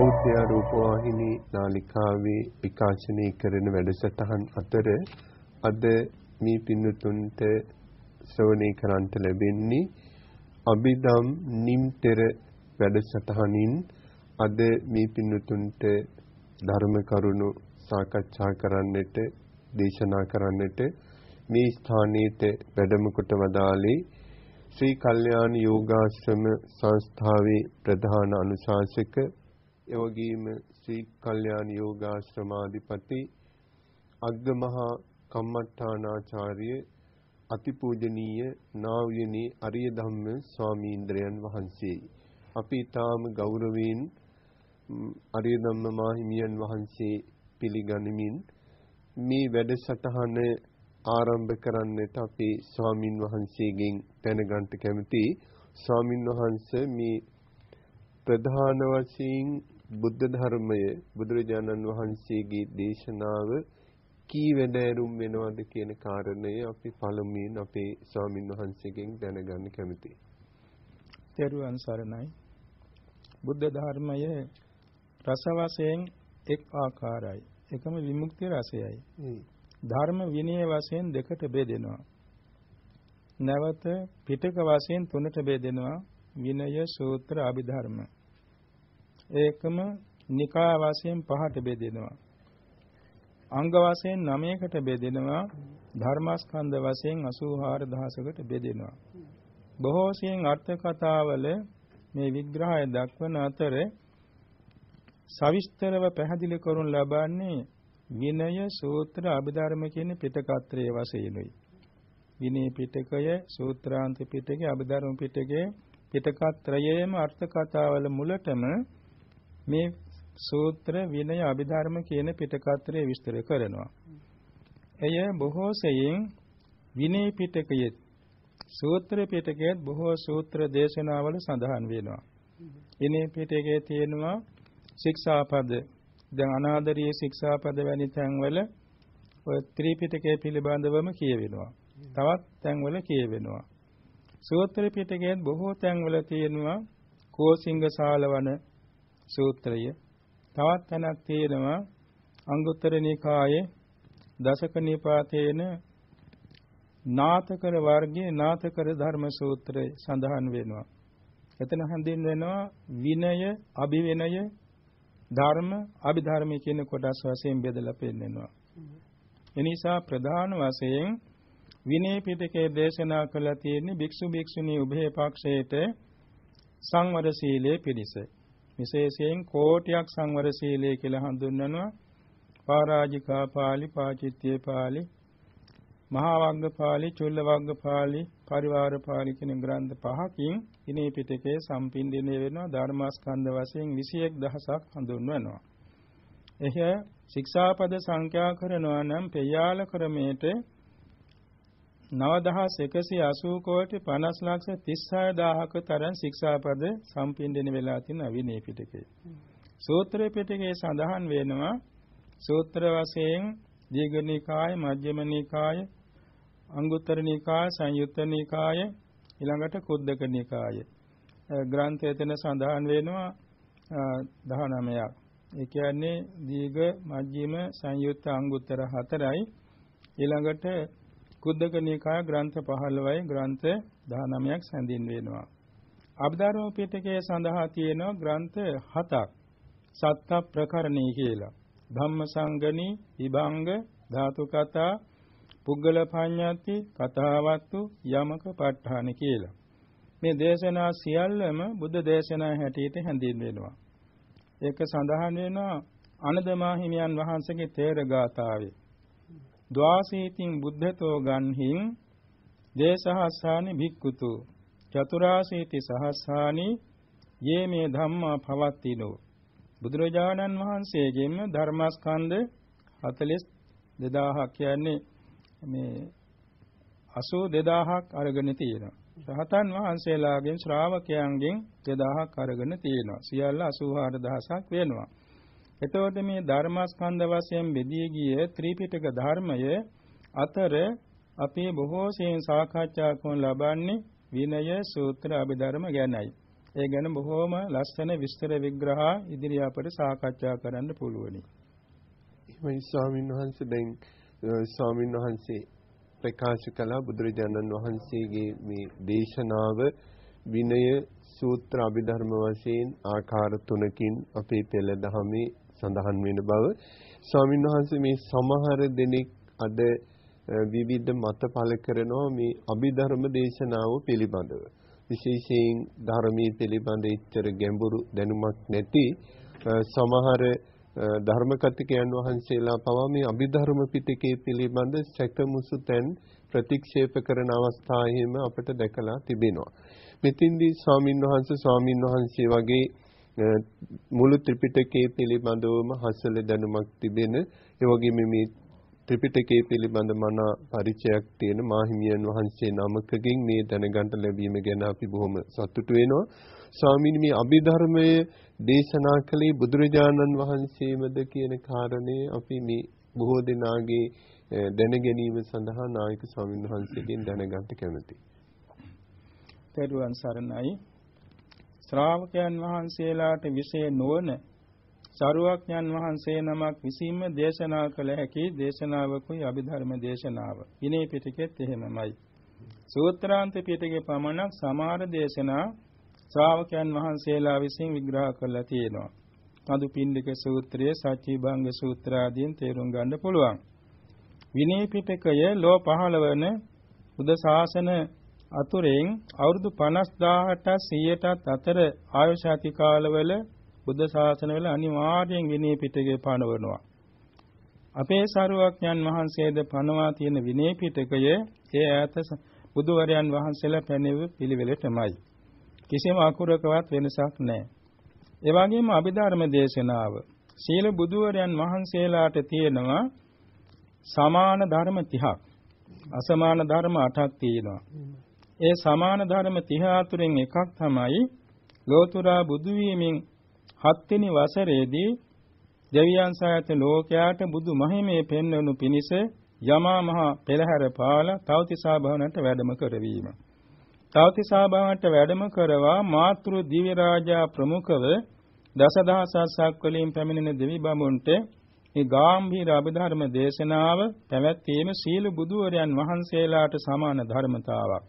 බෞද්ධ රූපවාහිනී නාලිකාවේ විකාශනය කරන වැඩසටහන් අතර අද මේ පින්නතුන්ට ශ්‍රවණය කරන්ට ලැබෙන්නේ අභිධම් නිම්තර වැඩසටහනින් අද මේ පින්නතුන්ට ධර්ම කරුණු සාකච්ඡා කරන්නට දේශනා කරන්නට මේ ස්ථානයේ වැඩම කොට වදාළේ ශ්‍රී කල්යාණ යෝගාශ්‍රම සංස්ථාවේ ප්‍රධාන අනුශාසක එවැගේම ශ්‍රී කල්යාණ යෝගාශ්‍රමාධිපති අග්ගමහා කම්මඨානාචාර්ය අතිපූජනීය නා වූ යනේ අරිය ධම්ම ස්වාමීන්ද්‍රයන් වහන්සේ. අපි තාම ගෞරවයෙන් අරිය ධම්ම මාහිමියන් වහන්සේ පිළිගනිමින් මේ වැඩසටහන ආරම්භ කරන්නට අපේ ස්වාමින් වහන්සේගෙන් දැනගන්න කැමතියි. ස්වාමින් වහන්සේ මේ ප්‍රධාන වශයෙන් බුද්ධ ධර්මය බුදුරජාණන් වහන්සේගේ දේශනාව කී වැඩෑරුම් වෙනවද කියන කාරණය අපි පළමුවෙන් අපේ ස්වාමින් වහන්සේගෙන් දැනගන්න කැමතියි. තෙරුවන් සරණයි. බුද්ධ ධර්මයේ රස වශයෙන් එක් ආකාරයි. එකම විමුක්ති රසයයි. ධර්ම විනය වශයෙන් දෙකට බෙදෙනවා. නැවත පිටක වශයෙන් තුනට බෙදෙනවා. විනය, සූත්‍ර, අභිධර්ම. ඒකම නිකාය වශයෙන් පහට බෙදෙනවා. අංග වශයෙන් 9කට බෙදෙනවා. ධර්මස්කන්ධ වශයෙන් 84000කට බෙදෙනවා. බොහෝ සෙයින් අර්ථ කතාවල මේ විග්‍රහය දක්වන අතර සවිස්තරව පැහැදිලි කරනු ලබන්නේ විනය, සූත්‍ර, අභිධර්ම කියන පිටකත්‍රයේ වශයෙන්යි. විනය පිටකය, සූත්‍රාන්ත පිටකය, අභිධර්ම පිටකය පිටකත්‍රයේම අර්ථ කතාවල මුලටම මේ සූත්‍ර, විනය, අභිධර්ම කියන පිටකත්‍රය විස්තර කරනවා. එය බොහෝ සෙයින් විනය පිටකයේ, සූත්‍ර පිටකයේ බොහෝ සූත්‍ර දේශනාවල සඳහන් වෙනවා. විනය පිටකයේ තියෙනවා ශික්ෂාපද, දැන් අනාදරීය ශික්ෂාපද වැනි තැන්වල ඔය ත්‍රිපිටකයේ පිළිබඳවම කියවෙනවා. තවත් තැන්වල කියවෙනවා. සූත්‍ර පිටකයේ බොහෝ තැන්වල තියෙනවා කෝසිංග සාලවන සූත්‍රය. තවත් තැනක් තියෙනවා අංගුත්තර නිකායේ දසක නිපාතේන නාථකර වර්ගයේ නාථකර ධර්ම සූත්‍රය සඳහන් වෙනවා. එතන හඳුන්වනවා විනය, අභිවිනය, ධර්ම, අභිධර්ම කියන කොටස් වශයෙන් බෙදලා පෙන්නනවා. එනිසා ප්‍රධාන වශයෙන් විනය පිටකයේ දේශනා කළ තියෙන භික්ෂු භික්ෂුණී උභය පක්ෂයට සංවර සීලයේ පිළිස. විශේෂයෙන් කෝටියක් සංවර සීලය කියලා හඳුන්වනවා. පරාජිකා පාළි, පාචිත්‍ය පාළි, මහා වග්ග පාළි, චුල්ල වග්ග පාළි, පරිවාර පාළි කියන ග්‍රන්ථ පහකින් විනය පිටකයේ සම්පින්දනය වෙනවා. ධර්මස්කන්ධ වශයෙන් 21000ක් හඳුන්වනවා. එහ ශික්ෂාපද සංඛ්‍යා කරනවා නම් පෙයාල ක්‍රමයට 9180 කෝටි 50,36,000ක තරම් ශික්ෂාපද සම්පින්දනය වෙලා තියෙන විනය පිටකේ. සූත්‍ර පිටකේ සඳහන් වෙනවා සූත්‍ර වශයෙන් දීඝ නිකාය, මජ්ක්‍ධිම නිකාය, අංගුත්තර නිකාය, සංයුත්ත නිකාය, ඊළඟට කුද්දක නිකාය. ග්‍රන්ථ එතන සඳහන් වෙනවා 19ක්. ඒ කියන්නේ දීඝ, මජ්ක්‍ධිම, සංයුත්ත, අංගුත්තර 4යි. ඊළඟට කුද්දක නිකාය ග්‍රන්ථ 15යි, ග්‍රන්ථ 19ක් සැඳින් වෙනවා. අභිධර්ම පිටකයේ සඳහා තියෙනවා ග්‍රන්ථ 7ක්. සත්ත ප්‍රකරණී කියලා. ධම්මසංගණී, විභංග, ධාතු කතා, පුද්ගල පඤ්ඤාති, කතාවත්තු, යමක ප ဋ ාණ කියලා. මේ දේශනා සියල්ලම බුද්ධ දේශනා හැටියට හැඳින්වෙනවා. ඒක සඳහන් වෙනවා අනද මාහිමියන් වහන්සේගේ තේර ගාථාවේ. ද්වාසීතින් බුද්ධතෝ ගන්හින් දේසහස්සානි භික්ඛුතු චතුරාසීති සහස්සානි යේ මේ ධම්මා පවත්තිනෝ. බුදුරජාණන් වහන්සේගෙන්ම ධර්මස්කන්ධ 42000ක් කියන්නේ මේ 82000ක් අරගෙන තියෙනවා. රහතන් වහන්සේලාගෙන් ශ්‍රාවකයන්ගෙන් 2000ක් අරගෙන තියෙනවා. සියල්ල 84000ක් වෙනවා. එතකොට මේ ධර්මස්කන්ධ වශයෙන් බෙදී ගිය ත්‍රිපිටක ධර්මය අතර අපේ බොහෝ සෙයින් සාකච්ඡා කරන ලබන්නේ විනය, සූත්‍ර, අභිධර්ම ගැනයි. ඒ ගැන බොහෝම ලස්සන විස්තර විග්‍රහ ඉදිරිය අපට සාකච්ඡා කරන්න පුළුවනි. එහෙමයි ස්වාමීන් වහන්සේ. දැන් ස්වාමීන් වහන්සේ ප්‍රකාශ කළ බුදුරජාණන් වහන්සේගේ මේ දේශනාව විනය සූත්‍ර අභිධර්ම වශයෙන් ආකාර 3කින් අපේ පෙළ දහමේ සඳහන් වෙන බව ස්වාමීන් වහන්සේ මේ සමහර දෙනෙක් අද විවිධ මත පළ කරනවා මේ අභිධර්ම දේශනාව පිළිබඳව. විශේෂයෙන් ධර්මයේ පිළිබඳ ඉච්ඡර ගැඹුරු දැනුමක් නැති සමහර ධර්ම කතිකයන් වහන්සේලා පවා මේ අභිධර්ම පිටකයේ පිළිබඳ සැකමුසු තැන් ප්‍රතික්ෂේප කරන අවස්ථා එහෙම අපට දැකලා තිබෙනවා. මෙතින්දී ස්වාමින් වහන්සේ වගේ මුළු ත්‍රිපිටකයේ පිළිබඳවම හසල දැනුමක් තිබෙන ඒ වගේම මේ ත්‍රිපිටකයේ පිළිබඳ මන පරිචයක් තියෙන මාහිමියන් වහන්සේ නමකගෙන් මේ දැනගන්න ලැබීම ගැන අපි බොහොම සතුටු වෙනවා. ස්වාමීනි මේ අභිධර්මයේ දේශනා කළේ බුදුරජාණන් වහන්සේමද කියන කාරණේ අපි මේ බොහෝ දෙනාගේ දැන ගැනීම සඳහා නායක ස්වාමීන් වහන්සේගෙන් දැනගන්න කැමැතියි. තෙරුවන් සරණයි. ශ්‍රාවකයන් වහන්සේලාට විශේෂ නොවන සරුවඥන් වහන්සේ නමක් විසින්ම දේශනා කළ හැකි දේශනාවකුයි අභිධර්ම දේශනාව. විනය පිටකෙත් එහෙමමයි. සූත්‍රාන්ත පිටකේ පමණක් සමහර දේශනා ශ්‍රාවකයන් වහන්සේලා විසින් විග්‍රහ කරලා තියෙනවා. මදුපිණ්ඩික සූත්‍රය, සච්චිභංග සූත්‍ර ආදීන් තේරුම් ගන්න පුළුවන්. විනය පිටකය ලෝ 15 වන බුද්ධ ශාසන අතුරෙන් අවුරුදු 50000ට 100ට අතර ආයුෂාති කාලවල බුද්ධ ශාසනවල අනිවාර්යෙන් විනය පිටකේ පනවනවා. අපේ සරුවඥන් වහන්සේද පනවා තියෙන විනය පිටකය ඒ ඈත බුදුවරයන් වහන්සේලා පැනෙව පිළිවෙලටමයි. කිසිම අකුරකවත් වෙනසක් නැහැ. ඒ වගේම අභිධර්ම දේශනාව සීල බුදුවරයන් වහන්සේලාට තියෙනවා සමාන ධර්ම 30ක්. අසමාන ධර්ම 8ක් තියෙනවා. ඒ සමාන ධර්ම 30 අතුරින් එකක් තමයි ලෝතුරා බුදු වීමෙන් 7 වෙනි වසරේදී දෙවියන් සහිත ලෝකයාට බුදු මහිමේ පෙන්වනු පිණිස යමා මහ පෙරහැර පාලා තවතිසා භවනට වැඩම කරවීම. තවතිසා භවනට වැඩම කරවා මාතෘ දිව්‍ය රාජා ප්‍රමුඛව දසදහසක් වලින් පැමිණෙන දෙවි බඹුන්ට මේ ගාම්භීර අභිධර්ම දේශනාව පැවැත්වීම සීල බුදුවරයන් වහන්සේලාට සමාන ධර්මතාවක්.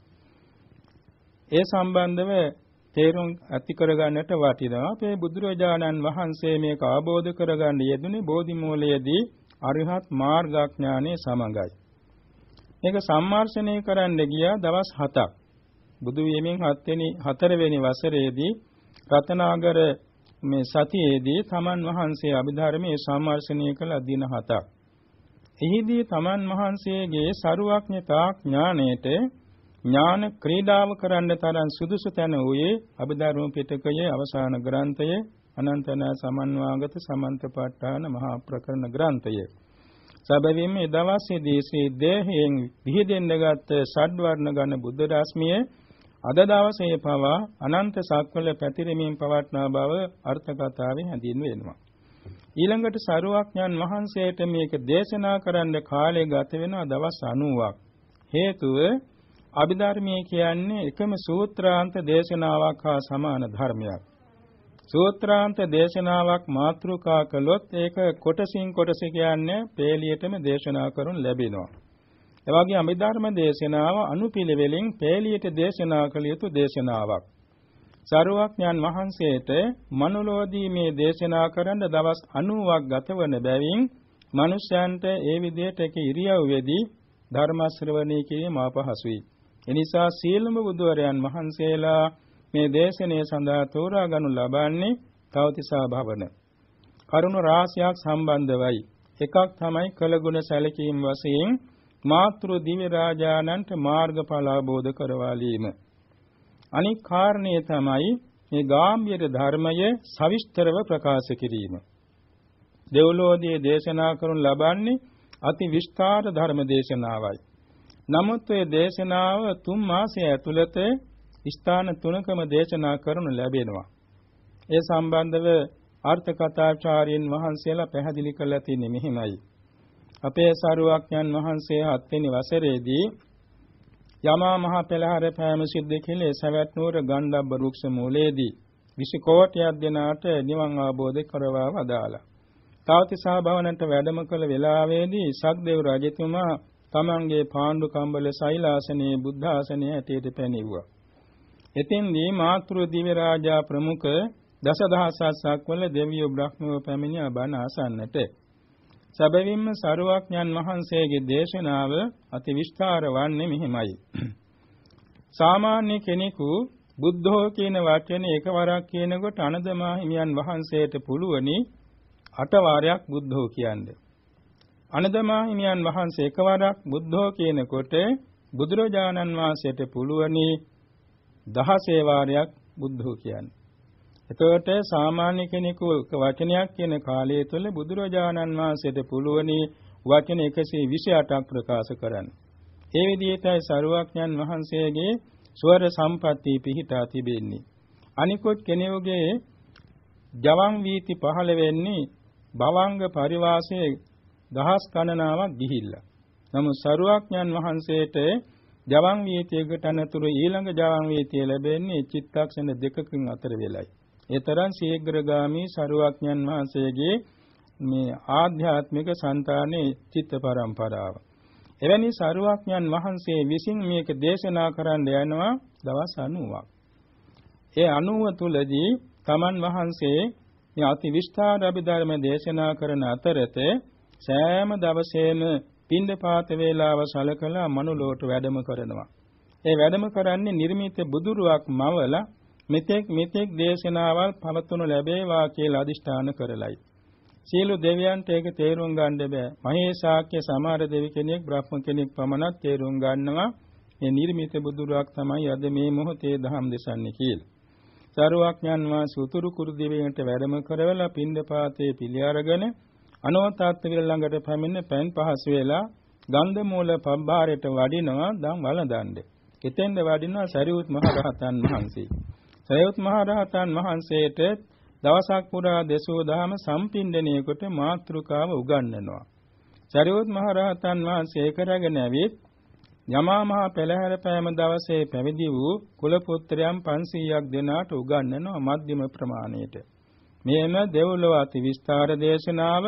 ඒ සම්බන්ධව තේරුම් ඇති කරගන්නට වටිනවා. අපේ බුදුරජාණන් වහන්සේ මේක අවබෝධ කරගන්න යෙදුනේ බෝධි මූලයේදී අරිහත් මාර්ගඥානයේ සමගයි. මේක සම්මාර්ෂණය කරන්න ගියා දවස් 7ක්. බුදු වීමෙන් 4 වෙනි වසරේදී රතනාගර මේ සතියේදී තමන් වහන්සේ අභිධර්මයේ සම්මාර්ෂණය කළ දින 7ක්. එහිදී තමන් වහන්සේගේ සරුවඥතා ඥාණයට ඥාන ක්‍රීඩාව කරන්න තරම් සුදුසු තැන වූයේ අභිධර්ම පිටකයේ අවසාන ග්‍රන්ථය අනන්තන සමන්වාගත සමන්තපට්ඨාන මහා ප්‍රකරණ ග්‍රන්ථය. සැබවින්ම ඒ දවසේදී ශ්‍රී දේහයෙන් විහිදෙන්නගත් ෂඩ්වර්ණ ගණ බුද්ධ රශ්මිය අද දවසේ පවා අනන්ත සක්වල පැතිරෙමින් පවත්නා බව අර්ථ කතාවේ හැඳින්වෙනවා. ඊළඟට සරුවඥන් වහන්සේට මේක දේශනා කරන්න කාලය ගත වෙනවා දවස් 90ක්. හේතුව අභිධර්මයේ කියන්නේ එකම සූත්‍රාන්ත දේශනාවක් හා සමාන ධර්මයක්. සූත්‍රාන්ත දේශනාවක් මාතෘකා කළොත් ඒක කොටසින් කොටස කියන්නේ පේලියටම දේශනා කරනු ලැබෙනවා. ඒ වගේ අභිධර්ම දේශනාව අනුපිළිවෙලින් පේලියට දේශනා කළ යුතු දේශනාවක්. සරුවඥන් වහන්සේට මනුලෝදී මේ දේශනා කරන්න දවස් 90ක් ගතවන බැවින් මිනිසයන්ට ඒ විදිහට එක ඉරියව්වේදී ධර්ම ශ්‍රවණය කිරීම අපහසුයි. එනිසා සීලම බුදුවරයන් වහන්සේලා මේ දේශනාව සඳහා තෝරා ගනු ලබන්නේ තවතිසා භවන. කරුණු රාශියක් සම්බන්ධවයි. එකක් තමයි කළගුණ සැලකීම් වශයෙන් මාතෘ දිව්‍ය රාජානන්ට මාර්ගඵල අවබෝධ කරවාලීම. අනික් කාරණේ තමයි මේ ගාම්භීර ධර්මය සවිස්තරව ප්‍රකාශ කිරීම. දෙව්ලෝකයේ දේශනා කරනු ලබන්නේ අති විස්තර ධර්ම දේශනාවයි. නමුත් මේ දේශනාව 3 මාසය ඇතුළත ස්ථාන 3කම දේශනා කරනු ලැබෙනවා. ඒ සම්බන්ධව අර්ථ කථාචාර්යයන් වහන්සේලා පැහැදිලි කළා තියෙන්නේ මෙහිමයි. අපේ සරුවඥන් වහන්සේ 7 වෙනි වසරේදී යමා මහ පෙළහර පෑම සිද්ධ කෙලේ සවැත් නුවර ගණ්ඩබ්බ රුක්ෂ මූලයේදී 20 කෝටියක් දෙනාට නිවන් අවබෝධ කරවා වදාලා. තාවතිසා භවනට වැඩම කළ වේලාවේදී සක්දේව රජතුමා තමන්ගේ පාණ්ඩු කම්බල සෛලාසනයේ බුද්ධ ආසනයේ හැටියට පැනෙව්වා. එතෙන්දී මාතෘ දිව්‍ය රාජා ප්‍රමුඛ දසදහසක් වල දෙවියෝ බ්‍රහ්මෝ පැමිණ බණ අසන්නට. සැබවින්ම සරුවඥන් වහන්සේගේ දේශනාව අති විස්තර වන්නේ මෙහිමයි. සාමාන්‍ය කෙනෙකු බුද්ධෝ කියන වචනේ එකවරක් කියනකොට අනදමා හිමියන් වහන්සේට පුළුවනි 8 වාරයක් බුද්ධෝ කියන්නේ. අනදමා හිමියන් වහන්සේ එකවරක් බුද්ධෝ කියනකොට බුදුරජාණන් වහන්සේට පුළුවනි 16 වාරයක් බුද්ධෝ කියන්නේ. එතකොට සාමාන්‍ය කෙනෙකු වචනයක් කියන කාලය තුළ බුදුරජාණන් වහන්සේට පුළුවනි වචන 128ක් ප්‍රකාශ කරන්න. ඒ විදිහටයි සරුවඥන් වහන්සේගේ ස්වර සම්පatti පිහිටා තිබෙන්නේ. අනිකුත් කෙනෙකුගේ ජවන් වීති පහළ වෙන්නේ භවංග පරිවාසයේ දහස් ගණනාවක් ගිහිල්ලා. නමුත් සරුවඥන් වහන්සේට ජවන් වීතියකට අනතුරු ඊළඟ ජවන් වීතිය ලැබෙන්නේ චිත්තක්ෂණ දෙකකින් අතර වෙලයි. ඒ තරම් ශීඝ්‍රගාමී සරුවඥන් වහන්සේගේ මේ ආධ්‍යාත්මික సంతානයේ චිත්ත පරම්පරාව. එවැනි සරුවඥන් වහන්සේ විසින් මේක දේශනා කරන්න යනවා දවස් 90ක්. ඒ 90 තුලදී තමන් වහන්සේ මේ අති විස්තර අභිධර්ම දේශනා කරන අතරත සෑම දවසේම පින්දපාත වේලාව සලකලා මනුලොවට වැඩම කරනවා. ඒ වැඩම කරන්නේ නිර්මිත බුදුරුවක් මවලා මෙතෙක් දේශනාවල් පවත්වනු ලැබේවා කියලා අදිෂ්ඨාන කරලයි. සියලු දෙවියන්ට ඒක තේරුම් ගන්න බෑ. මහේශාක්‍ය සමහර දෙවි කෙනෙක් බ්‍රහ්ම කෙනෙක් පමණක් තේරුම් ගන්නවා මේ නිර්මිත බුදුරුවක් තමයි අද මේ මොහොතේ දහම් දෙසන්නේ කියලා. සරුවඥන් වහන්සේ උතුරු කුරු දිවයිනට වැඩම කරවලා පින්දපාතේ පිළි අරගෙන අනවතාත් විල ළඟට පැමිණ පෑන් පහසු වෙලා ගන්ධ මූල පබ්බාරයට වඩිනවා දන් වළඳන්නේ. එතෙන්ද වඩිනවා සරියුත් මහ රහතන් වහන්සේ. සරියුත් මහ රහතන් වහන්සේට දවසක් පුරා දේශෝ දහම සම්පින්දණයකට මාතෘකාව උගන්වනවා. සරියුත් මහ රහතන් වහන්සේ කරගෙන ඇවිත් යමා මහ පෙළහැර පෑම දවසේ පැවිදි වූ කුල පුත්‍රයන් 500ක් දෙනාට උගන්වනවා මධ්‍යම ප්‍රමාණයට. මේම දෙව්ලොව අති විස්තර දේශනාව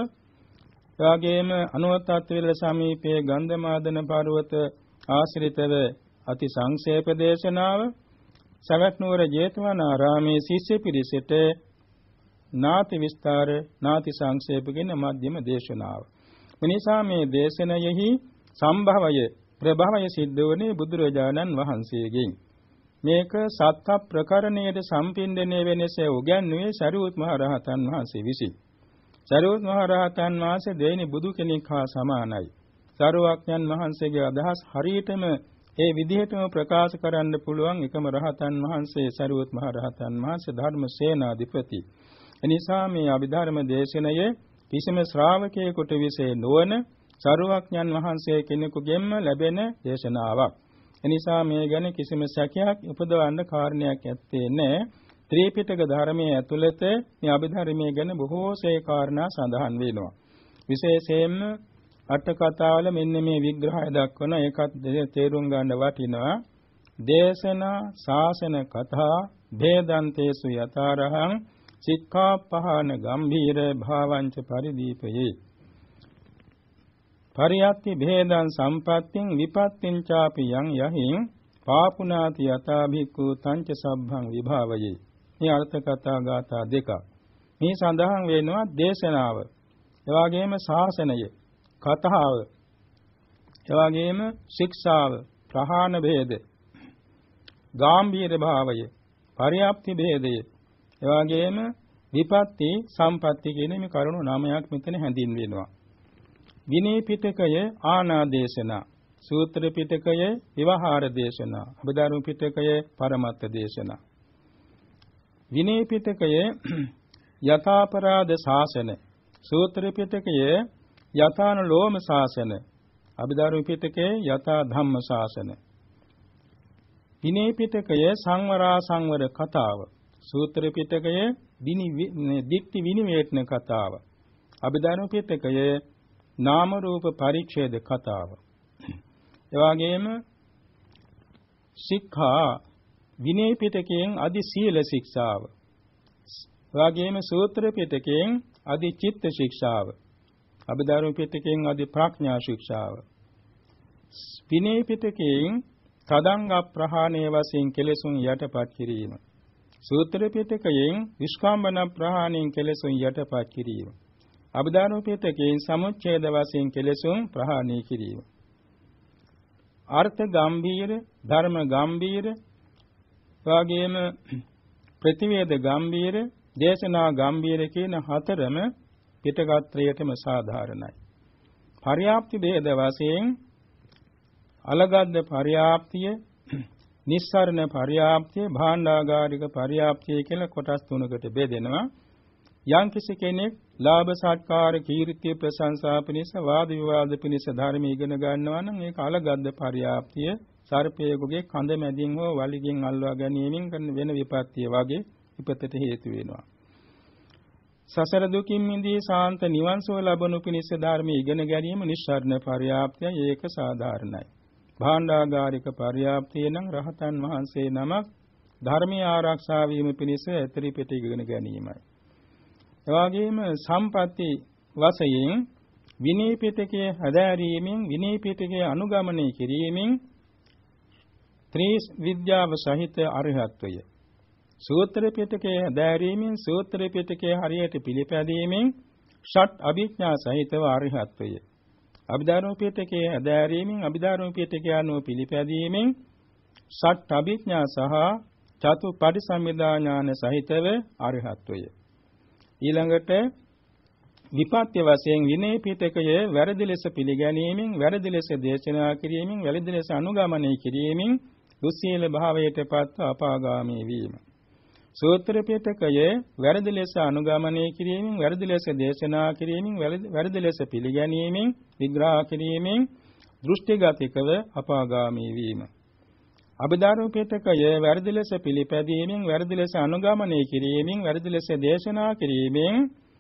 එවාගේම අනුවතත් විල සමීපයේ ගන්ධමාදන පර්වත ආශ්‍රිතව අති සංක්ෂේප දේශනාව සවැත් නුවර ජේතවනාරාමේ ශිෂ්‍ය පිරිසට නාති විස්තර නාති සංක්ෂේප කියන මධ්‍යම දේශනාව. මිනිසා මේ දේශනයෙහි සම්භවය ප්‍රභවය සිද්ධ වුණේ බුදුරජාණන් වහන්සේගෙන්. මේක සත්‍ය ප්‍රකරණයේ සම්පින්දණය වෙනසේ උගන්වුවේ සරියුත් මහ රහතන් වහන්සේ විසින්. සරියුත් මහ රහතන් වහන්සේ දෙවෙනි බුදු කෙනෙක් හා සමානයි. සරුවඥන් වහන්සේගේ අදහස් හරියටම ඒ විදිහටම ප්‍රකාශ කරන්න පුළුවන් එකම රහතන් වහන්සේ සරියුත් මහ රහතන් වහන්සේ ධර්ම සේනාධිපති. එනිසා මේ අභිධර්ම දේශනයේ කිසිම ශ්‍රාවකයෙකුට විශේෂ නොවන සරුවඥන් වහන්සේ කෙනෙකුගෙන්ම ලැබෙන දේශනාවක්. එනිසා මේ ගැන කිසිම සැකයක් උපදවන්න කාරණයක් ඇත්තේ නැහැ. ත්‍රිපිටක ධර්මයේ ඇතුළත මේ අභිධර්මයේ ගැන බොහෝසේ කාරණා සඳහන් වෙනවා. විශේෂයෙන්ම අට කතාවල මෙන්න මේ විග්‍රහය දක්වන ඒකත් තේරුම් ගන්න වටිනවා. දේශනා ශාසන කතා භේදන්තේසු යතරහං සික්ඛාපහාන ගම්භීර භාවංච පරිදීපයේ පරියත්ති භේදං සම්පත්තිං විපත්තිං චාපි යං යහින් පාපුනාති යතා භික්ඛු තංච සබ්බං විභාවයේ. මේ අර්ථ කතා ගාථා දෙක. මේ සඳහන් වෙනවා දේශනාව. එවාගෙම ශාසනය, කතාව, එවාගෙම ශික්ෂාව, ප්‍රහාණ භේද, ගාම්භීර භාවය, පරියප්ති භේදය, එවාගෙම විපත්ති සම්පatti කියන මේ කරුණු 9ක් මෙතන හැඳින්වෙනවා. විනය පිටකය ආනාදේශනා, සූත්‍ර පිටකය විවහාර දේශනා, අභිධර්ම පිටකය පරමත්ත දේශනා. විනය පිටකය යථාපරාධ ශාසන, සූත්‍ර පිටකය යථානුලෝම ශාසන, අභිධර්ම පිටකය යථා ධම්ම ශාසන. විනය පිටකය සංවරා සංවර කතාව, සූත්‍ර පිටකය දික්ටි විනිවේටන කතාව, අභිධර්ම පිටකය නාම රූප පරිච්ඡේද කතාව. එවාගෙම ශික්ෂා විනය පිටකයෙන් අදි සීල ශික්ෂාව. වාගේම සූත්‍ර පිටකයෙන් අදි චිත්ත ශික්ෂාව. අභිධර්ම පිටකයෙන් අදි ප්‍රඥා ශික්ෂාව. විනය පිටකයෙන් තදංග ප්‍රහාණය වශයෙන් කෙලෙසුන් යටපත් කිරීම. සූත්‍ර පිටකයෙන් විස්කම්බන ප්‍රහාණයෙන් කෙලෙසුන් යටපත් කිරීම. අභිධර්ම පිටකයෙන් සමුච්ඡේද වශයෙන් කෙලෙසුන් ප්‍රහාණය කිරීම. අර්ථ ගම්භීර, ධර්ම ගම්භීර, වාගේම ප්‍රතිවේද ගම්භීර, දේශනා ගම්භීර කියන හතරම පිටකත්‍රයටම සාධාරණයි. පර්යාප්ති ભેද වශයෙන් අලගද්ද පර්යාප්තිය, නිස්සරණ පර්යාප්තිය, භාණ්ඩාගාරික පර්යාප්තිය කියලා කොටස් තුනකට බෙදෙනවා. යම්කිසි කෙනෙක් ලාභ සත්කාර කීර්තිය ප්‍රශංසා පිණිස වාද විවාද පිණිස ධර්ම ඉගෙන ගන්නවා නම් ඒක අලගද්ද පර්යාප්තිය, සර්පයෙකුගේ කඳ මැදින් හෝ වලිගෙන් අල්වා ගැනීමෙන් කරන වෙන විපත්තිය වගේ විපතට හේතු වෙනවා. සසර දුකින් මිදී ශාන්ත නිවන් සුව ලබනු පිණිස ධර්ම ඉගෙන ගැනීම නිස්සාරණ පර්යාප්තිය, ඒක සාධාරණයි. භාණ්ඩාගාරික පර්යාප්තිය නම් රහතන් වහන්සේ නමක් ධර්මීය ආරක්ෂා වීම පිණිස ඇතරි පිට ඉගෙන ගැනීමයි. එවාගෙම සම්පatti වශයෙන් විනය පිටකයේ හදාරීමෙන්, විනය පිටකයේ අනුගමනය කිරීමෙන් ත්‍රිස් විද්‍යාව සහිත අරහත්වය. සූත්‍ර පිටකයේ හදාරීමෙන්, සූත්‍ර පිටකයේ හරියට පිළිපැදීමෙන් ෂට් අභිඥා සහිතව අරහත්වය. අභිධර්ම පිටකයේ හදාරීමෙන්, අභිධර්ම පිටකයේ අනුව පිළිපැදීමෙන් ෂට් අභිඥා සහ චතු පරිසම්මිදා ඥාන සහිතව අරහත්වය. ඊළඟට විපත්‍ය වශයෙන් විනය පිටකය වැරදි ලෙස පිළිගැනීමෙන්, වැරදි ලෙස දේශනා කිරීමෙන්, වැරදි ලෙස අනුගමනය කිරීමෙන් දුස්සීල භාවයටපත් අපාගාමී වීම. සූත්‍ර පිටකය වැරදි ලෙස අනුගමනය කිරීමෙන්, වැරදි ලෙස දේශනා කිරීමෙන්, වැරදි ලෙස පිළිගැනීමෙන්, විග්‍රහ කිරීමෙන් දෘෂ්ටිගතිකව අපාගාමී වීම. අභිධර්ම පිටකය වැරදි ලෙස පිළිපැදීමෙන්, වැරදි ලෙස අනුගමනය කිරීමෙන්, වැරදි ලෙස දේශනා කිරීමෙන්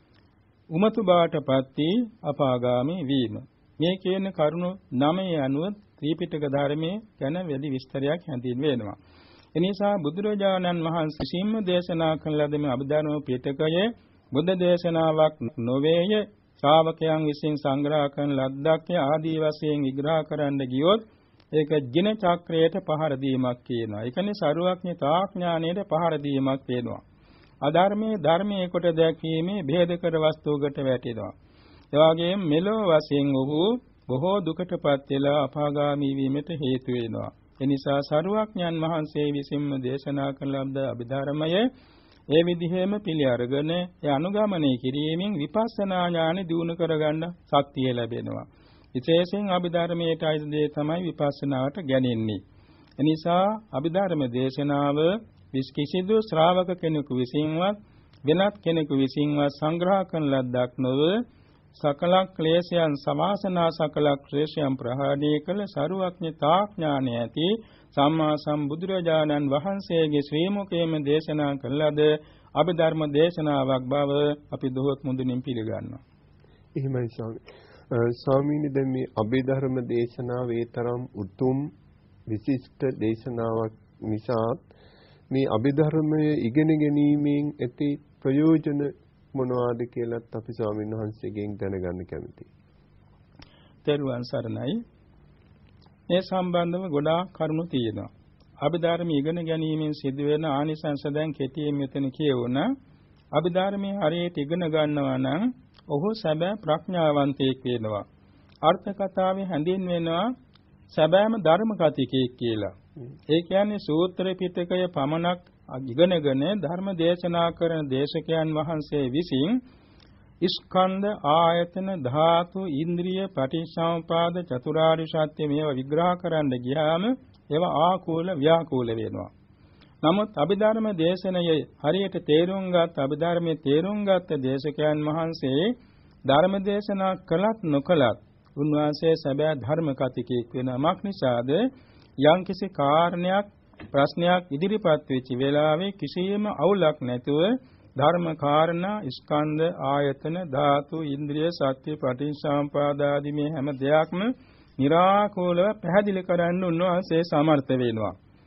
උමතු බවටපත් වී අපාගාමී වීම. මේ කියන කරුණු 9 අනුව ත්‍රිපිටක ධර්මයේ ගැන වැඩි විස්තරයක් හැඳින්වෙනවා. එනිසා බුදුරජාණන් වහන්සේ සිම්ම දේශනා කළ ලද මේ අභිධර්ම පිටකය බුද්ධ දේශනාවක් නොවේය. ශ්‍රාවකයන් විසින් සංග්‍රහ කරන ලද්දක් ආදී වශයෙන් විග්‍රහ කරන්න ගියොත් ඒක ජින චක්‍රයට පහර දීමක් කියනවා. ඒ කියන්නේ සරුවක්ඥතා ඥානයට පහර දීමක් වෙනවා. අධර්මයේ ධර්මයේ කොට දැක්වීමේ භේදකර වස්තුවකට වැටෙනවා. ඒ වගේම මෙලොව වශයෙන් ඔහු බොහෝ දුකටපත් වෙලා අපාගාමී වීමට හේතු වෙනවා. එනිසා සරුවක්ඥන් වහන්සේ විසින්ම දේශනා කළ ලද අභිධර්මය ඒ විදිහෙම පිළි අරගෙන ඒ අනුගමනය කිරීමෙන් විපස්සනා ඥානෙ දියුණු කරගන්න ශක්තිය ලැබෙනවා. විශේෂයෙන් අභිධර්මයට අයිති දේ තමයි විපස්සනාවට ගැනෙන්නේ. එනිසා අභිධර්ම දේශනාව කිසිදු ශ්‍රාවක කෙනෙකු විසින්වත් වෙනත් කෙනෙකු විසින්වත් සංග්‍රහ කරන ලද්දක් නොව සකල ක්ලේශයන් සමාසනා සකල ක්ලේශයන් ප්‍රහාණය කළ සරුවක්ඥතා ඥානය ඇති සම්මා සම්බුදුරජාණන් වහන්සේගේ ශ්‍රී මුඛයෙන් දේශනා කළ ලද අභිධර්ම දේශනාවක් බව අපි දොහොත් මුදුනින් පිළිගන්නවා. එහෙමයි ස්වාමීනි, දැන් මේ අභිධර්ම දේශනාව ඒ තරම් උතුම් විශිෂ්ට දේශනාවක් නිසා මේ අභිධර්මය ඉගෙන ගැනීමෙන් ඇති ප්‍රයෝජන මොනවාද කියලාත් අපි ස්වාමීන් වහන්සේගෙන් දැනගන්න කැමතියි. තෙරුවන් සරණයි. මේ සම්බන්ධව ගොඩාක් කරුණු තියෙනවා. අභිධර්ම ඉගෙන ගැනීමෙන් සිදුවෙන ආනිසංස දැන් කෙටියෙන් මෙතන කියවුණා. අභිධර්මයේ හරියට ඉගෙන ගන්නවා නම් ඔහු සැබෑ ප්‍රඥාවන්තයෙක් වෙනවා. අර්ථ කතාවේ හැඳින්වෙනවා සැබෑම ධර්ම කතිකයෙක් කියලා. ඒ කියන්නේ සූත්‍ර පිටකය පමණක් ඉගෙනගෙන ධර්ම දේශනා කරන දේශකයන් වහන්සේ විසින් ස්කන්ධ ආයතන ධාතු ඉන්ද්‍රිය පටිච්චසමුපාද චතුරාර්ය සත්‍ය මේවා විග්‍රහ කරන්න ගියාම ඒවා ආකූල ව්‍යාකූල වෙනවා. නමුත් අභිධර්ම දේශනයේ හරියට තේරුම් ගත් අභිධර්මයේ තේරුම් ගත් දේශකයන් වහන්සේ ධර්ම දේශනා කළත් නොකළත් උන්වහන්සේ සැබෑ ධර්ම කතිකයෙක් වෙනමක් නිසාද යම්කිසි කාරණයක් ප්‍රශ්නයක් ඉදිරිපත් වෙච්ච වෙලාවේ කිසියම් අවුලක් නැතුව ධර්ම කාරණා ස්කන්ධ ආයතන ධාතු ඉන්ද්‍රිය සත්‍ය පටිච්චසමුපාද ආදී මේ හැම දෙයක්ම निराකූලව පැහැදිලි කරන්න උන්වහන්සේ සමර්ථ වෙනවා.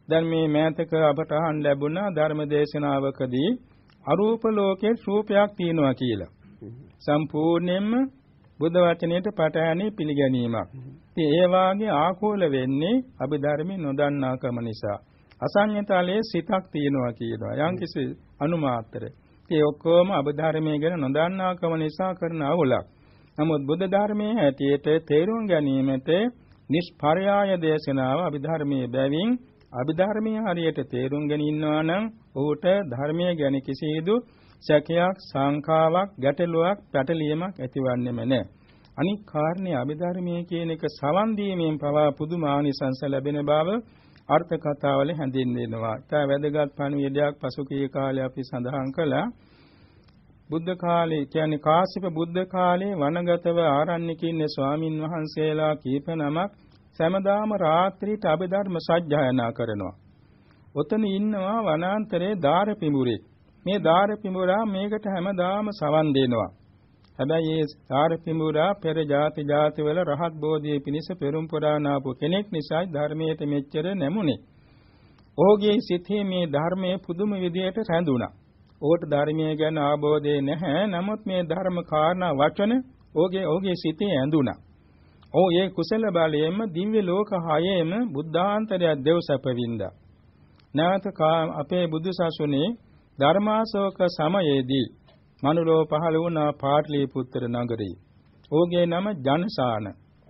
දැන් මේ මෑතක අපට අහන්න ලැබුණා ධර්ම දේශනාවකදී අරූප ලෝකේ රූපයක් තියෙනවා කියලා. සම්පූර්ණයෙන්ම බුද්ධ වචනයට පටහැනි පිළිගැනීමක්. ඉතින් ඒ වාගේ ආකූල වෙන්නේ අභිධර්මයේ නොදන්නාකම නිසා. අසඤ්ඤතලයේ සිතක් තියෙනවා කියනවා. යම්කිසි අනුමාත්‍ර. ඒ ඔක්කොම අභිධර්මයේ ගැන නොදන්නාකම නිසා කරන අවුලක්. නමුත් බුද්ධ ධර්මයේ හැටියට තේරුම් ගැනීමට නිෂ්පර්යාය දේශනාව අභිධර්මයේ බැවින් අභිධර්මයේ හරියට තේරුම් ගෙන ඉන්නවා නම් ඔහුට ධර්මයේ ගැන කිසිදු සැකයක්, සංකාවක්, ගැටලුවක්, පැටලීමක් ඇතිවන්නේම නැහැ. අනික් කාරණේ අභිධර්මයේ කියන එක සවන් දීමෙන් පවා පුදුම ආනිසංස ලැබෙන බව අර්ථ කතාවල හැඳින්වෙනවා. ඒ වැදගත් පණිවිඩයක් පසුගිය කාලේ අපි සඳහන් කළා. බුද්ධ කාලේ කියන්නේ කාශ්‍යප බුද්ධ කාලේ වනගතව ආරණ්‍යකින් ස්වාමින් වහන්සේලා කීප නමක් සෑමදාම රාත්‍රියට අභිධර්ම සජ්ජායනා කරනවා. ඔතන ඉන්නවා වනාන්තරයේ දාරපිඹුරේ. මේ දාරපිඹුරා මේකට හැමදාම සවන් දෙනවා. හැබැයි ඒ දාරපිඹුරා පෙර ಜಾති වල රහත් බෝධියේ පිණිස පෙරම් පුරාණාපු කෙනෙක් නිසා ධර්මයට මෙච්චර නැමුනේ. ඔහුගේ සිතේ මේ ධර්මයේ පුදුම විදියට රැඳුණා. ඔහුට ධර්මයේ ගැන ආબોධය නැහැ. නමුත් මේ ධර්ම කාරණා වචන ඔහුගේ සිතේ ඇඳුණා. ඔහු ඒ කුසල බලයෙන්ම දිව්‍ය ලෝක 6ෙම බුද්ධාන්තරයක් දෙව් සැපවින්දා. නැවත අපේ බුදු සසුනේ ධර්මාශෝක සමයේදී මනුලෝ පහළ වුණා පාටලිපුත්‍ර නගරේ. ඔහුගේ නම ජනසාන.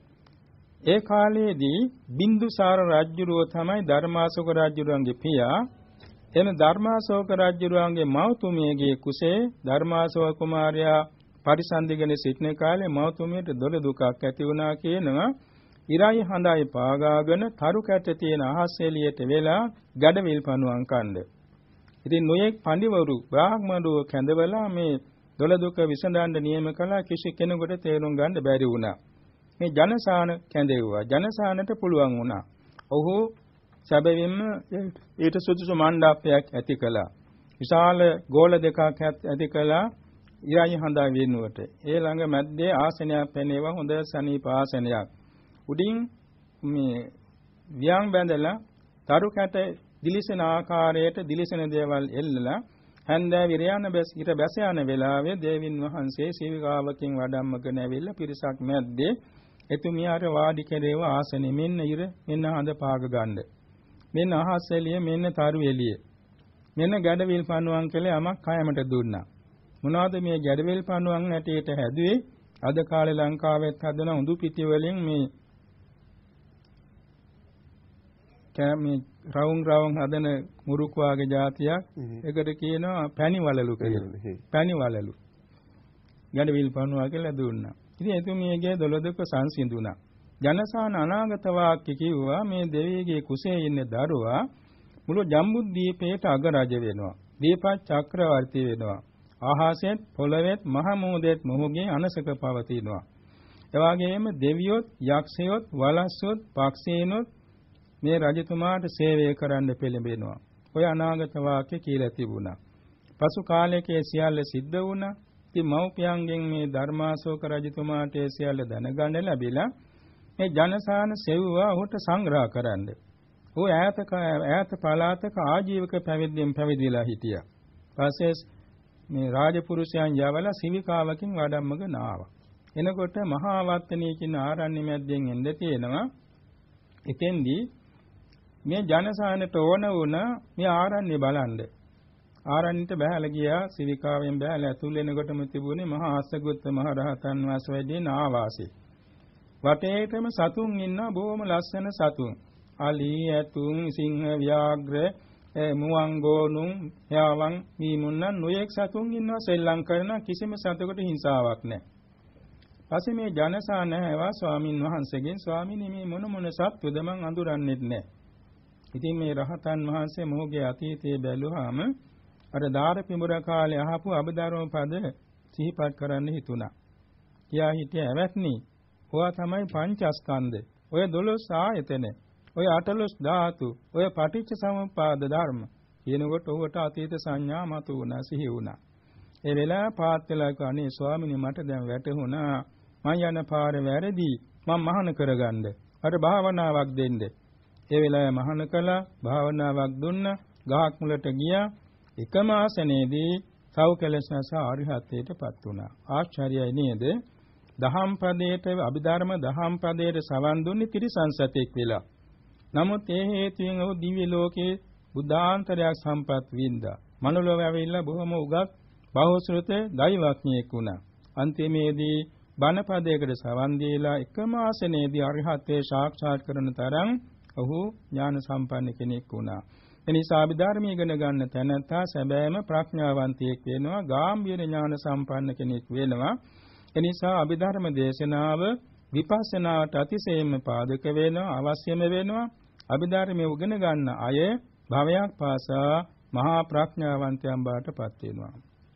ඒ කාලයේදී බින්දුසාර රජුරෝ තමයි ධර්මාශෝක රජුරන්ගේ පියා. එන ධර්මාශෝක රජුරන්ගේ මව්තුමියගේ කුසේ ධර්මාශෝක කුමාරයා පරිසන්දිගෙන සිටින කාලේ මව්තුමියට දොළ දුකක් ඇති වුණා කියනවා. ඉරයි හඳයි පාගාගෙන තරු කැට තියෙන අහස් එළියට වෙලා ගැඩවිල් පණුවන් කණ්ඩ. ඉතින් නොයෙක් පඬිවරු බ්‍රාහ්මණෝ කැඳවලා මේ දොළ දුක විසඳන්න නියම කළා. කිසි කෙනෙකුට තේරුම් ගන්න බැරි වුණා. මේ ජනසාන කැඳෙව්වා. ජනසානට පුළුවන් වුණා. ඔහු සැබවින්ම ඊට සුදුසු මණ්ඩපයක් ඇති කළා. විශාල ගෝල දෙකක් ඇති කළා. ඉරයි හඳා වෙනුවට. ඒ ළඟ මැද්දේ ආසනයක් පැනේවා. හොඳ සනීප ආසනයක්. උඩින් මේ වියන් බැඳලා තරු කැට දිලිසෙන ආකාරයට දිලිසෙන දේවල් එල්ලලා හැන්දෑ විරයන් ඉර බැස යන වෙලාවේ දේවින් වහන්සේ සීවිකාවකින් වඩම්මගෙන ඇවිල්ලා පිරිසක් මැද්දේ එතුමියාට වාඩි කෙරේව ආසනෙ මෙන්න ඉර මෙන්න හඳ පාග ගන්න. මෙන්න අහස් එළිය මෙන්න තරු එළිය. මෙන්න ගැඩවිල් පණුවන් කියලා යමක් කයමට දුන්නා. මොනවාද මේ ගැඩවිල් පණුවන් ඇටේට හැදුවේ? අද කාලේ ලංකාවෙත් හදන උඳු පිටි වලින් මේ රවුම් හදන මුරුක් වාගේ જાතියක්. ඒකට කියනවා පැණි වලලු කියලා. පැණි වලලු. ගැඩවිල් පණුවා කියලා දුන්නා. ඉතින් එතුමියගේ දොළදුක සංසිඳුණා. ජනසාන අනාගත වාක්‍ය කිව්වා මේ දෙවියගේ කුසේ ඉන්න දරුවා මුළු ජම්බුද්දීපේට අගරජ වෙනවා. දීපත් චක්‍රවර්ති වෙනවා. ආහාසෙත් පොළවෙත් මහ මුහුදෙත් මොහුගේ අනසක පවතිනවා. එවාගෙම දෙවියොත් යක්ෂයොත් වලස්සොත් පක්ෂීනොත් මේ රජතුමාට සේවය කරන්න පෙළඹෙනවා. ඔය අනාගත වාක්‍ය කියලා තිබුණා. පසු කාලයකේ සියල්ල සිද්ධ වුණා. ඉතින් මව්පියන්ගෙන් මේ ධර්මාශෝක රජතුමාට සියල්ල දැනගන්න ලැබිලා මේ ජනසාන සෙව්වා ඔහුට සංග්‍රහ කරන්න. ਉਹ ඈත පළාතක ආජීවක පැවිද්දෙන් පැවිදිලා හිටියා. පස්සේ මේ රාජපුරුෂයන් යවලා සිවිකාවකින් වඩම්මගෙන ආවා. එනකොට මහා වත්තනී කියන ආරණ්‍ය මැද්දෙන් එන්න තියෙනවා. එතෙන්දී මේ ජනසානට ඕන වුණා මේ ආරණ්‍ය බලන්න. ආරණ්‍යට බහැලා ගියා. සිවිකාවෙන් බහැලා ඇතුල් වෙනකොටම තිබුණේ මහා අස්සගොත්ත මහ රහතන් වහන්සේ වැඩින ආවාසය. වටේටම සතුන් ඉන්නා බොහොම ලස්සන සතුන්. අලි, ඇතුන්, සිංහ, ව්‍යාග්‍ර, මුවන් ගෝනුන්, යාවන්, මීමුන්නන් නොයෙක් සතුන් ඉන්නවා. සෙල්ලම් කරන කිසිම සතෙකුට හිංසාවක් නැහැ. පස්සේ මේ ජනසාන හැවා ස්වාමින් වහන්සේගෙන් ස්වාමීනි මේ මොන සත්වද මං අඳුරන්නේත් නැහැ. ඉතින් මේ රහතන් වහන්සේ මොහුගේ අතීතයේ බැලුවාම අර දාරපිඹුර කාලේ අහපු අභිධර්ම පද සිහිපත් කරන්න හිතුණා. කියා හිටිය ඇවැත්නි ඔයා තමයි පංචස්කන්ධ. ඔය 12 ආයතන, ඔය 18 ධාතු, ඔය පටිච්ච සමුප්පාද ධර්ම කියනකොට ඔහුට අතීත සංඥා මතු වුණා, සිහි වුණා. ඒ වෙලාව පාත් වෙලා කණේ ස්වාමීනි මට දැන් වැටහුණා මං යන පාරේ වැරදි. මං මහාන කරගන්න. අර භාවනාවක් දෙන්න. ඒ වෙලාවේ මහාන කළා, භාවනාවක් දුන්නා, ගහක් මුලට ගියා. එකම ආසනයේදී සව් කෙලෙස් නැසා අරිහත්ත්වයටපත් වුණා. ආශ්චර්යයි නේද? දහම් පදයට අභිධර්ම දහම් පදයට සවන් දුන්නේ ත්‍රිසංසතෙක් වෙලා. නමුත් ඒ හේතුවෙන් ඔහු දිව්‍ය ලෝකයේ බුද්ධාන්තරයක් සම්පත් වින්දා. මනුලෝක ඇවිල්ලා බොහොම උගත් බහුශ්‍රත දෛවඥයෙක් වුණා. අන්තිමේදී බණ පදයකට සවන් දීලා එකම ආසනයේදී අරිහත්ත්වයේ සාක්ෂාත් කරන තරම් ඔහු ඥාන සම්පන්න කෙනෙක් වුණා. එනිසා අභිධර්මයේ ඉගෙන ගන්න තැනැත්තා සැබෑම ප්‍රඥාවන්තයෙක් වෙනවා, ගාම්භීර ඥාන සම්පන්න කෙනෙක් වෙනවා. එනිසා අභිධර්ම දේශනාව විපස්සනාවට අතිශයින්ම පාදක වෙනවා, අවශ්‍යම වෙනවා. අභිධර්මයේ උගෙන ගන්න අය භවයක් පාසා මහා ප්‍රඥාවන්තයන් බවට පත් වෙනවා.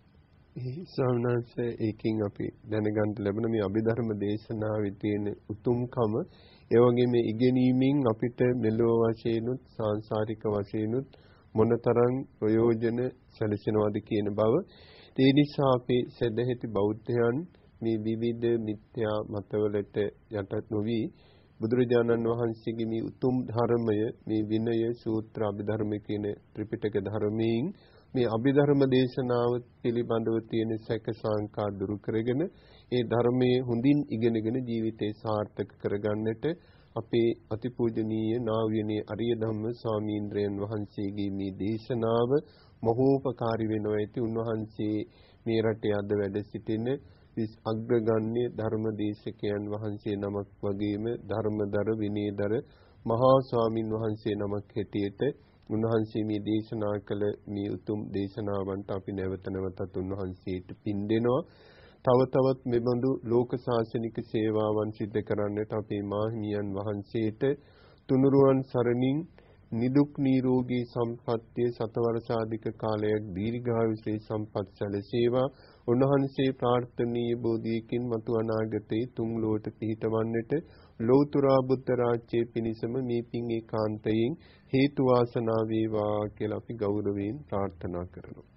සාමනාංශ ඒකෙන් අපි දැනගන්න ලැබෙන මේ අභිධර්ම දේශනාවේ තියෙන උතුම්කම, ඒ වගේම ඉගෙනීමෙන් අපිට මෙලොව වශයෙන්ුත් සාංශාරික වශයෙන්ුත් මොනතරම් ප්‍රයෝජන සැලසෙනවද කියන බව. ඒ නිසා අපේ සදැහැති බෞද්ධයන් මේ විවිධ මිත්‍යා මතවලට යටත් නොවි බුදුරජාණන් වහන්සේගේ මේ උතුම් ධර්මය, මේ විනය සූත්‍ර අභිධර්ම කියන ත්‍රිපිටක ධර්මයෙන් මේ අභිධර්ම දේශනාව පිළිබඳව තියෙන සැක සංකා දුරු කරගෙන ඒ ධර්මයේ හොඳින් ඉගෙනගෙන ජීවිතේ සාර්ථක කරගන්නට අපේ අතිපූජනීය නා වූ අරිය ධම්ම ස්වාමීන්ද්‍රයන් වහන්සේගේ මේ දේශනාව මහෝපකාරී වෙනවා. ඇති උන්වහන්සේ මේ රටේ අද වැඩ සිටින අග්‍රගණ්‍ය ධර්ම දේශකයන් වහන්සේ නමක් වගේම ධර්මදර විනයදර මහා ස්වාමින් වහන්සේ නමක් හැටියට උන්වහන්සේ මේ දේශනා කළ මේ උතුම් දේශනාවන්ට අපි නැවත නැවතත් උන්වහන්සේට පින් දෙනවා. තව තවත් මෙබඳු ලෝක ශාසනික සේවාවන් සිදු කරන්නට අපේ මාහිමියන් වහන්සේට තුනුරුවන් සරණින් නිදුක් නිරෝගී සම්පන්නිය සතවර්ෂාධික කාලයක් දීර්ඝායුෂේ සම්පත් සැලසේවා. උන්වහන්සේ ප්‍රාර්ථනීය බෝධියකින් මතු අනාගතේ තුන් ලෝට පිහිටවන්නට ලෞතර බුද්ධ රාජ්‍යයේ පිණසම මේ පින් ඒකාන්තයෙන් හේතු වාසනා වේවා කියලා අපි ගෞරවයෙන් ප්‍රාර්ථනා කරනවා.